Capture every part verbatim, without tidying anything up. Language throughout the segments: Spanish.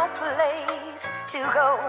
place to go.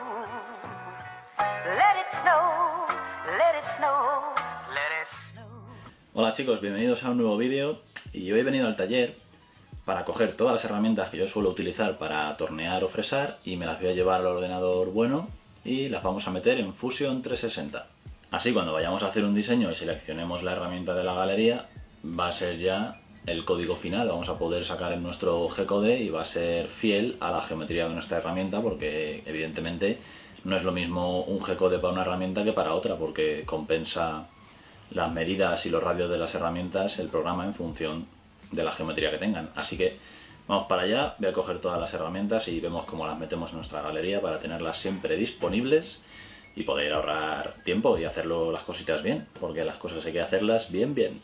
Let it snow, let it snow, let it snow. Hola chicos, bienvenidos a un nuevo vídeo. Y hoy he venido al taller para coger todas las herramientas que yo suelo utilizar para tornear o fresar y me las voy a llevar al ordenador bueno y las vamos a meter en Fusion trescientos sesenta. Así cuando vayamos a hacer un diseño y seleccionemos la herramienta de la galería, va a ser ya el código final, vamos a poder sacar en nuestro G-code y va a ser fiel a la geometría de nuestra herramienta, porque evidentemente no es lo mismo un G-code para una herramienta que para otra, porque compensa las medidas y los radios de las herramientas el programa en función de la geometría que tengan. Así que vamos para allá, voy a coger todas las herramientas y vemos cómo las metemos en nuestra galería para tenerlas siempre disponibles y poder ahorrar tiempo y hacerlo las cositas bien, porque las cosas hay que hacerlas bien bien.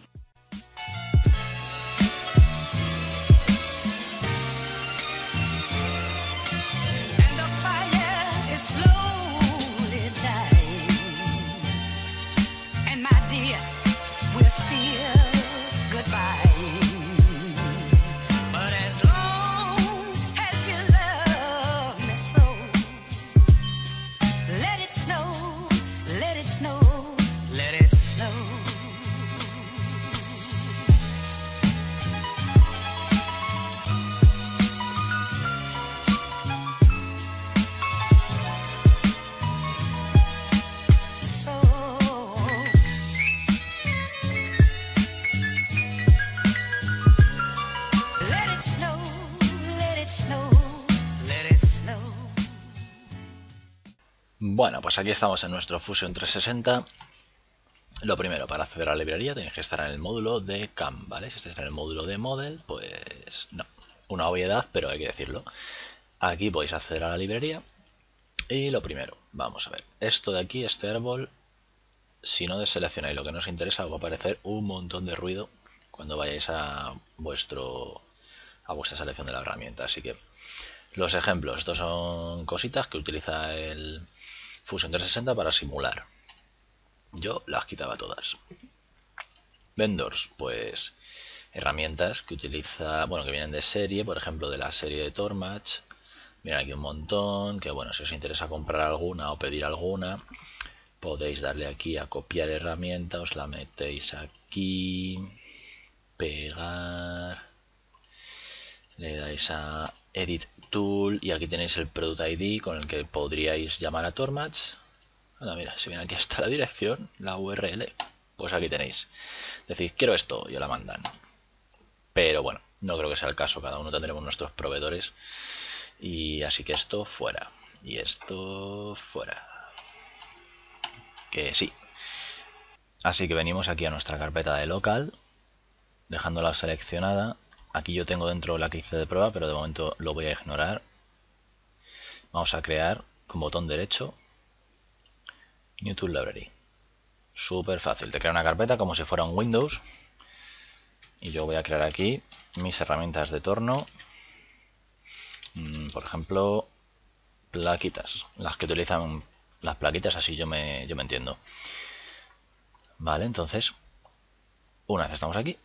Bueno, pues aquí estamos en nuestro Fusion trescientos sesenta. Lo primero, para acceder a la librería tenéis que estar en el módulo de C A M, ¿vale? Si estáis en el módulo de Model, pues no, una obviedad, pero hay que decirlo. Aquí podéis acceder a la librería y lo primero, vamos a ver, esto de aquí, este árbol, si no deseleccionáis lo que nos interesa, os va a aparecer un montón de ruido cuando vayáis a vuestro a vuestra selección de la herramienta. Así que los ejemplos, estos son cositas que utiliza el Fusion trescientos sesenta para simular. Yo las quitaba todas. Vendors, pues herramientas que utiliza, bueno, que vienen de serie, por ejemplo de la serie de Tormatch. Miren aquí un montón, que bueno, si os interesa comprar alguna o pedir alguna, podéis darle aquí a copiar herramienta, os la metéis aquí, pegar, le dais a Edit Tool y aquí tenéis el Product I D con el que podríais llamar a Tormatch. Ahora mira, si viene aquí hasta la dirección, la U R L, pues aquí tenéis. Decís, quiero esto, y os la mandan. Pero bueno, no creo que sea el caso, cada uno tendremos nuestros proveedores. Y así que esto fuera. Y esto fuera. Que sí. Así que venimos aquí a nuestra carpeta de local, dejándola seleccionada. Aquí yo tengo dentro la que hice de prueba, pero de momento lo voy a ignorar. Vamos a crear con botón derecho New Tool Library. Súper fácil, te crea una carpeta como si fuera un Windows. Y yo voy a crear aquí mis herramientas de torno. Por ejemplo, plaquitas, las que utilizan las plaquitas, así yo me, yo me entiendo. Vale, entonces, una vez estamos aquí,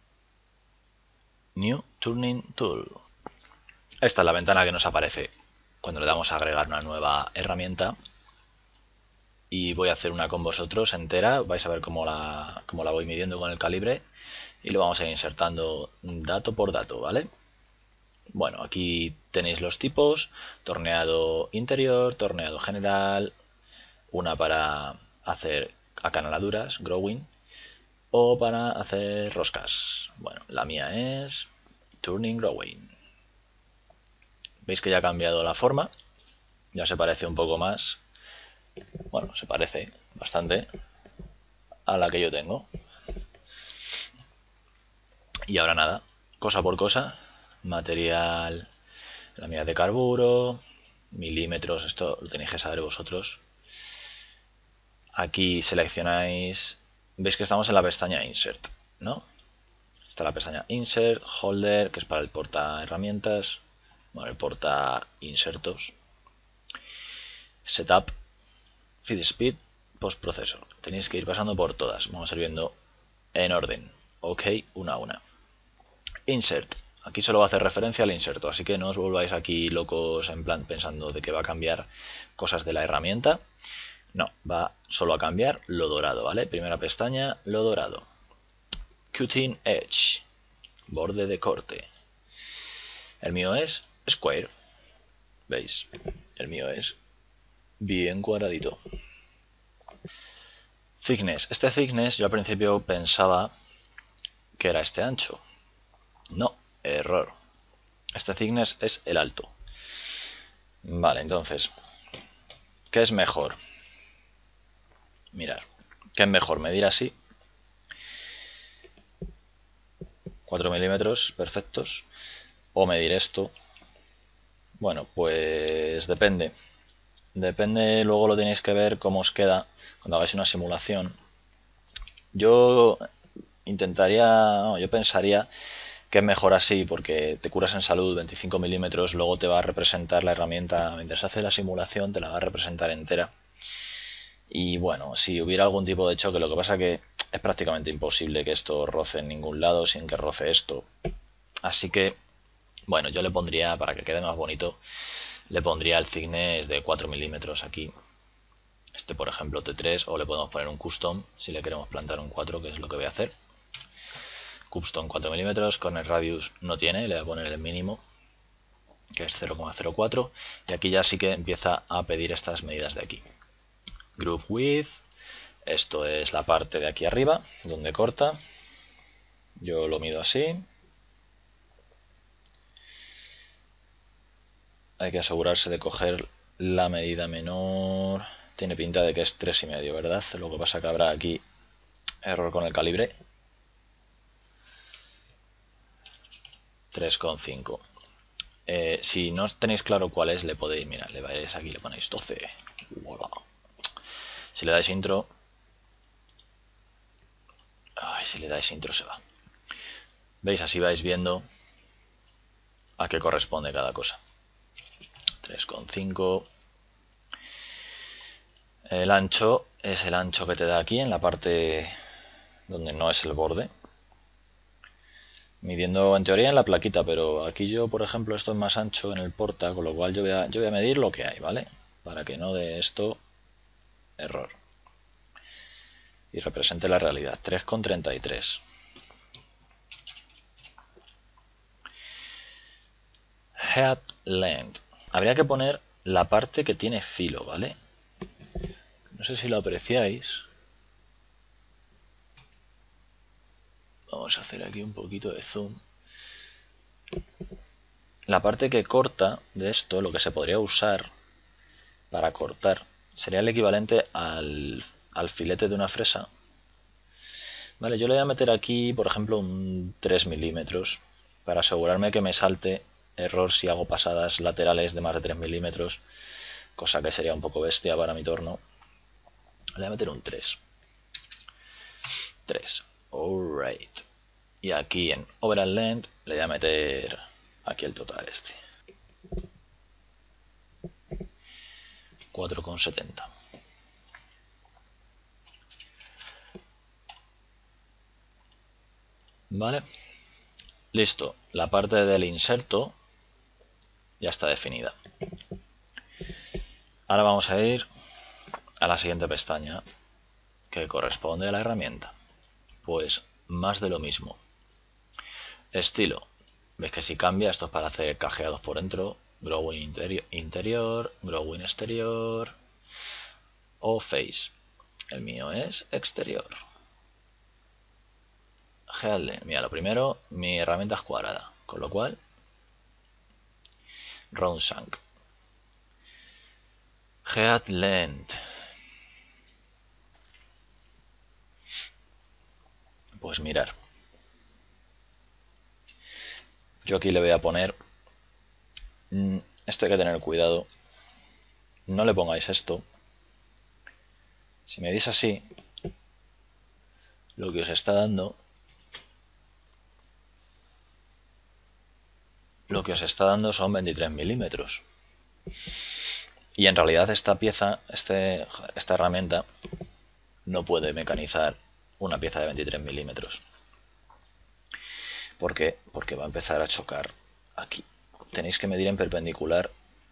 New Turning Tool. Esta es la ventana que nos aparece cuando le damos a agregar una nueva herramienta. Y voy a hacer una con vosotros entera, vais a ver cómo la, cómo la voy midiendo con el calibre y lo vamos a ir insertando dato por dato, ¿vale? Bueno, aquí tenéis los tipos, torneado interior, torneado general, una para hacer acanaladuras, growing, o para hacer roscas. Bueno, la mía es turning growing. Veis que ya ha cambiado la forma, ya se parece un poco más. Bueno, se parece bastante a la que yo tengo. Y ahora nada, cosa por cosa, material, la mía de carburo, milímetros, esto lo tenéis que saber vosotros. Aquí seleccionáis, veis que estamos en la pestaña Insert, ¿no? Está la pestaña Insert, Holder, que es para el porta herramientas, bueno, el porta insertos, Setup, Feed Speed, Post Processor. Tenéis que ir pasando por todas. Vamos a ir viendo en orden. Ok, una a una. Insert. Aquí solo va a hacer referencia al inserto, así que no os volváis aquí locos en plan pensando de que va a cambiar cosas de la herramienta. No, va solo a cambiar lo dorado, ¿vale? Primera pestaña, lo dorado. Cutting Edge, borde de corte. El mío es Square, ¿veis? El mío es bien cuadradito. Thickness. Este thickness yo al principio pensaba que era este ancho. No, error. Este thickness es el alto. Vale, entonces, ¿qué es mejor? Mirar, ¿qué es mejor? Medir así. cuatro milímetros perfectos. O medir esto. Bueno, pues depende. Depende, luego lo tenéis que ver cómo os queda cuando hagáis una simulación. Yo intentaría, no, yo pensaría que es mejor así porque te curas en salud. Veinticinco milímetros, luego te va a representar la herramienta, mientras hace la simulación te la va a representar entera. Y bueno, si hubiera algún tipo de choque, lo que pasa que es prácticamente imposible que esto roce en ningún lado sin que roce esto. Así que, bueno, yo le pondría, para que quede más bonito, le pondría el thickness de cuatro milímetros aquí. Este, por ejemplo, T tres, o le podemos poner un custom si le queremos plantar un cuatro, que es lo que voy a hacer. Custom cuatro milímetros, con el radius no tiene, le voy a poner el mínimo, que es cero coma cero cuatro, y aquí ya sí que empieza a pedir estas medidas de aquí. Group width, esto es la parte de aquí arriba, donde corta. Yo lo mido así. Hay que asegurarse de coger la medida menor. Tiene pinta de que es tres y medio, ¿verdad? Lo que pasa que habrá aquí error con el calibre. tres coma cinco. Eh, si no tenéis claro cuál es, le podéis, mira, le vais aquí, le ponéis doce. Voilà. Si le dais intro, ay, si le dais intro se va. ¿Veis? Así vais viendo a qué corresponde cada cosa. tres coma cinco. El ancho es el ancho que te da aquí en la parte donde no es el borde. Midiendo en teoría en la plaquita, pero aquí yo, por ejemplo, esto es más ancho en el porta, con lo cual yo voy a, yo voy a medir lo que hay, ¿vale? Para que no dé esto error. Y represente la realidad. tres coma treinta y tres. Head length. Habría que poner la parte que tiene filo, ¿vale? No sé si lo apreciáis. Vamos a hacer aquí un poquito de zoom. La parte que corta de esto, lo que se podría usar para cortar, sería el equivalente al, al filete de una fresa. Vale, yo le voy a meter aquí, por ejemplo, un tres milímetros para asegurarme que me salte error si hago pasadas laterales de más de tres milímetros, cosa que sería un poco bestia para mi torno. Le voy a meter un tres. tres. Alright. Y aquí en overall length le voy a meter aquí el total este. cuatro coma setenta. Vale. Listo. La parte del inserto ya está definida. Ahora vamos a ir a la siguiente pestaña que corresponde a la herramienta. Pues más de lo mismo. Estilo. Ves que si cambia, esto es para hacer cajeados por dentro. Growing interior, interior, growing exterior o face. El mío es exterior. Headline. Mira, lo primero, mi herramienta es cuadrada, con lo cual round shank. Head length. Pues mirar. Yo aquí le voy a poner, esto hay que tener cuidado, no le pongáis esto. Si me medís así, lo que os está dando, lo que os está dando son veintitrés milímetros. Y en realidad esta pieza, este, esta herramienta, no puede mecanizar una pieza de veintitrés milímetros. ¿Por qué? Porque va a empezar a chocar aquí. Tenéis que medir en perpendicular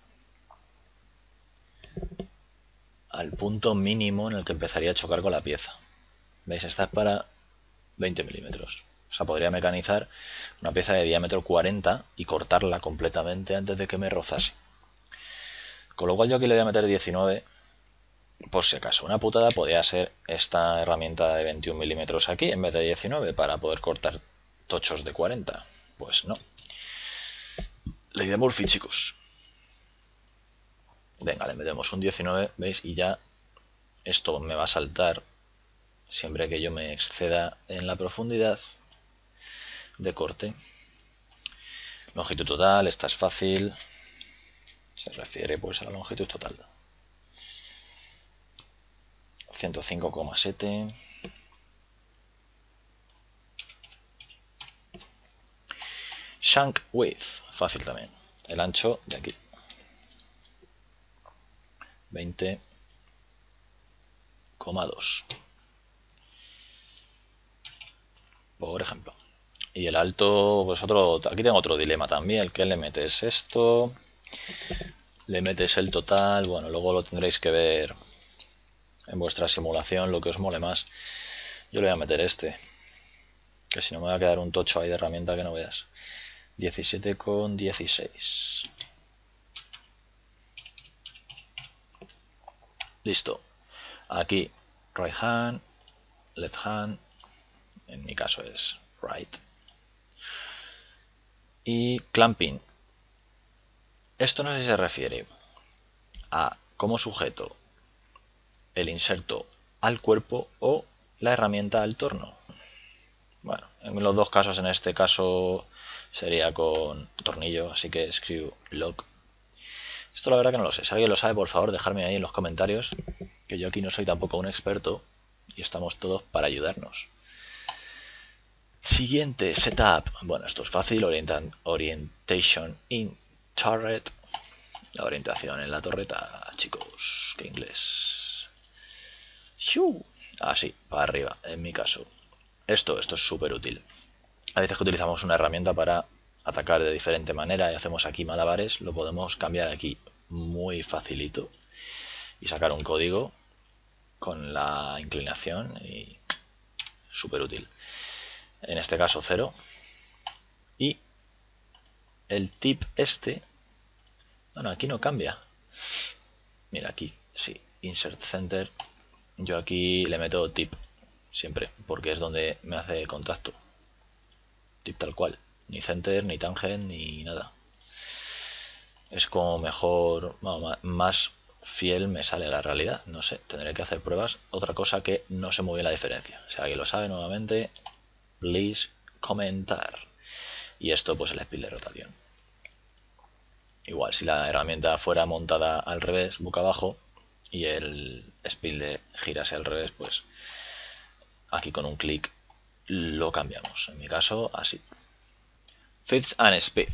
al punto mínimo en el que empezaría a chocar con la pieza. ¿Veis? Esta es para veinte milímetros. O sea, podría mecanizar una pieza de diámetro cuarenta y cortarla completamente antes de que me rozase. Con lo cual yo aquí le voy a meter diecinueve, por si acaso. Una putada podría ser esta herramienta de veintiún milímetros aquí en vez de diecinueve para poder cortar tochos de cuarenta. Pues no. Ley de Murphy, chicos. Venga, le metemos un diecinueve, ¿veis? Y ya esto me va a saltar siempre que yo me exceda en la profundidad de corte. Longitud total, esta es fácil. Se refiere pues a la longitud total. ciento cinco coma siete. Shank width, fácil también. El ancho de aquí. veinte coma dos. Por ejemplo. Y el alto, pues otro, aquí tengo otro dilema también. ¿Qué le metes? Esto, le metes el total. Bueno, luego lo tendréis que ver en vuestra simulación, lo que os mole más. Yo le voy a meter este, que si no me va a quedar un tocho ahí de herramienta que no veas. diecisiete coma dieciséis. Listo. Aquí right hand, left hand, en mi caso es right. Y clamping. Esto no sé si se refiere a cómo sujeto el inserto al cuerpo o la herramienta al torno. Bueno, en los dos casos, en este caso sería con tornillo, así que screw lock. Esto la verdad que no lo sé. Si alguien lo sabe, por favor, dejadme ahí en los comentarios, que yo aquí no soy tampoco un experto y estamos todos para ayudarnos. Siguiente setup. Bueno, esto es fácil. Orientation in turret. La orientación en la torreta, chicos. Qué inglés. Así, para arriba, en mi caso. Esto, esto es súper útil. A veces que utilizamos una herramienta para atacar de diferente manera y hacemos aquí malabares, lo podemos cambiar aquí muy facilito y sacar un código con la inclinación y súper útil. En este caso cero. Y el tip este, bueno, aquí no cambia. Mira aquí, sí, insert center. Yo aquí le meto tip siempre, porque es donde me hace contacto. Tip tal cual, ni center, ni tangent, ni nada. Es como mejor, bueno, más fiel me sale a la realidad. No sé, tendré que hacer pruebas. Otra cosa que no sé muy bien la diferencia. Si alguien lo sabe, nuevamente, please comentar. Y esto pues el speed de rotación. Igual, si la herramienta fuera montada al revés, boca abajo, y el speed de girase al revés, pues aquí con un clic lo cambiamos. En mi caso, así. Fits and speed.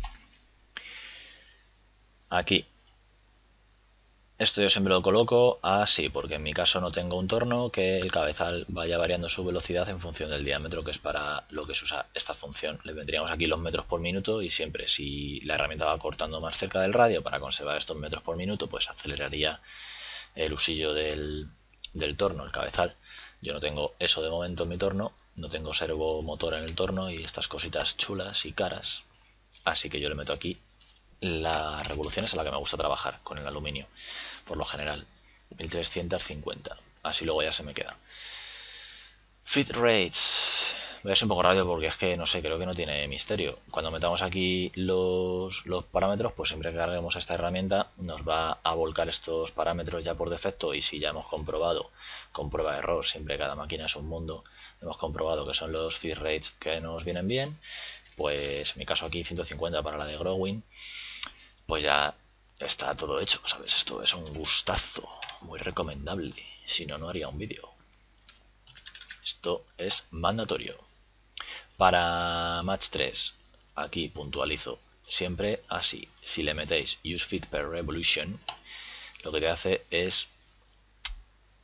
Aquí. Esto yo siempre lo coloco así, porque en mi caso no tengo un torno que el cabezal vaya variando su velocidad en función del diámetro, que es para lo que se usa esta función. Le vendríamos aquí los metros por minuto y siempre si la herramienta va cortando más cerca del radio para conservar estos metros por minuto, pues aceleraría el usillo del, del torno, el cabezal. Yo no tengo eso de momento en mi torno, no tengo servo motor en el torno y estas cositas chulas y caras, así que yo le meto aquí las revoluciones a la que me gusta trabajar con el aluminio, por lo general mil trescientos cincuenta, así luego ya se me queda. Feed rates, voy a ser un poco rápido porque es que no sé, creo que no tiene misterio. Cuando metamos aquí los, los parámetros, pues siempre que carguemos esta herramienta nos va a volcar estos parámetros ya por defecto, y si ya hemos comprobado con prueba de error, siempre cada máquina es un mundo, hemos comprobado que son los feed rates que nos vienen bien, pues en mi caso aquí ciento cincuenta para la de Growing, pues ya está todo hecho, ¿sabes? Esto es un gustazo, muy recomendable, si no, no haría un vídeo. Esto es mandatorio. Para match tres, aquí puntualizo, siempre así. Si le metéis use feed per revolution, lo que te hace es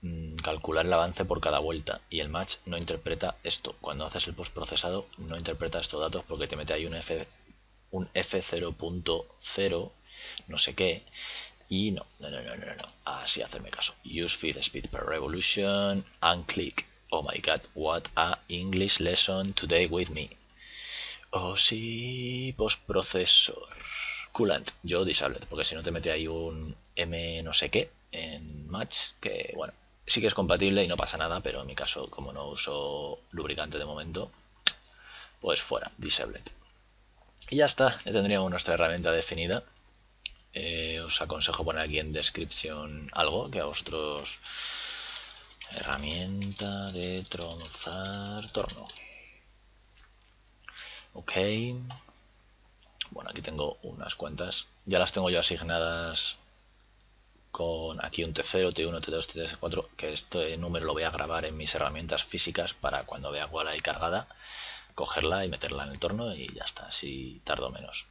mm, calcular el avance por cada vuelta, y el match no interpreta esto. Cuando haces el postprocesado no interpreta estos datos porque te mete ahí un F, un F cero punto cero no sé qué, y no, no, no, no, no, no, así hacerme caso. Use feed speed per revolution and click. Oh my god, what a English lesson today with me. Oh sí, postprocesor. Coolant, yo disabled, porque si no te mete ahí un M no sé qué en match, que bueno, sí que es compatible y no pasa nada, pero en mi caso, como no uso lubricante de momento, pues fuera, disabled. Y ya está, ya tendríamos nuestra herramienta definida. Eh, os aconsejo poner aquí en descripción algo que a vosotros... Herramienta de tronzar torno. Ok. Bueno, aquí tengo unas cuantas. Ya las tengo yo asignadas con aquí un T cero, T uno, T dos, T tres, T cuatro, que este número lo voy a grabar en mis herramientas físicas para cuando vea cuál hay cargada, cogerla y meterla en el torno y ya está, así tardo menos.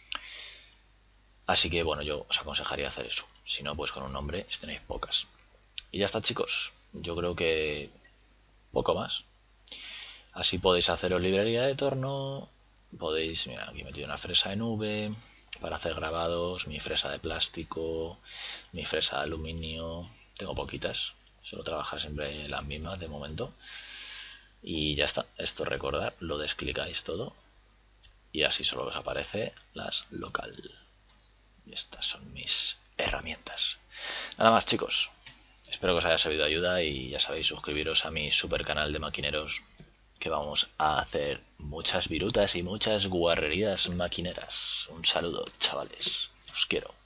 Así que bueno, yo os aconsejaría hacer eso. Si no, pues con un nombre, si tenéis pocas. Y ya está, chicos. Yo creo que poco más. Así podéis haceros librería de torno. Podéis, mira, aquí he metido una fresa en V para hacer grabados, mi fresa de plástico, mi fresa de aluminio. Tengo poquitas, suelo trabajar siempre las mismas de momento. Y ya está, esto recordar, lo desclicáis todo y así solo os aparece las local. Y estas son mis herramientas. Nada más, chicos. Espero que os haya servido de ayuda y ya sabéis, suscribiros a mi super canal de maquineros, que vamos a hacer muchas virutas y muchas guarrerías maquineras. Un saludo, chavales. Os quiero.